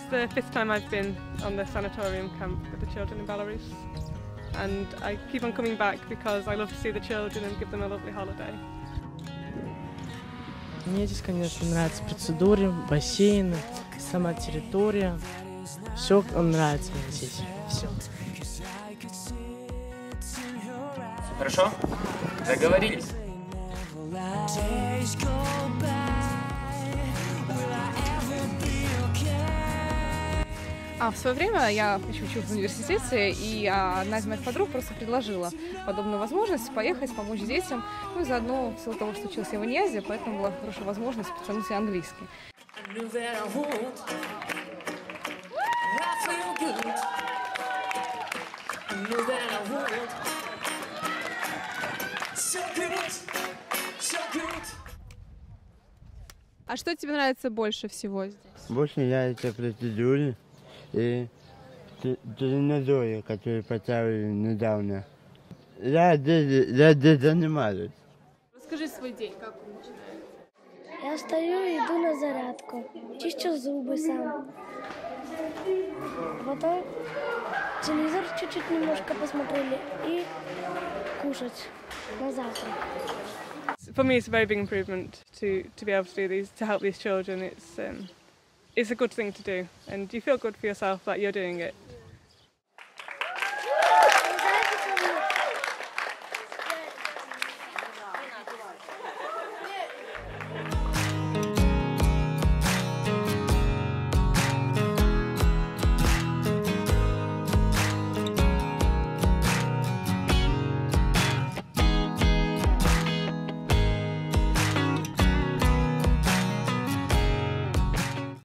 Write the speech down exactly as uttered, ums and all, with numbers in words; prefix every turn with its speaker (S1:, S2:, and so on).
S1: the fifth time I've been on the sanatorium camp with the children in Belarus, and I keep on coming back because I love to see the children and give them a lovely holiday.
S2: Мне здесь, конечно, нравятся процедуры, бассейн, сама территория. Все нравится мне здесь. Все.
S3: Хорошо? Договорились?
S4: А в свое время я еще училась в университете, и одна из моих подруг просто предложила подобную возможность поехать, помочь детям. Ну и заодно, в силу того, что училась я в Иньязе, поэтому была хорошая возможность подтянуть и английский.
S5: А что тебе нравится больше всего здесь?
S6: Больше нравится процедуры и тренажеры, которые поставили недавно. Я здесь, я здесь занимаюсь.
S5: Расскажи свой день, как он начинается?
S7: Я встаю и иду на зарядку, чищу зубы сам. Потом телевизор чуть-чуть немножко посмотрели и кушать на завтрак.
S1: For me, it's a very big improvement to, to be able to do these, to help these children. It's, um, it's a good thing to do, and you feel good for yourself that you're doing it.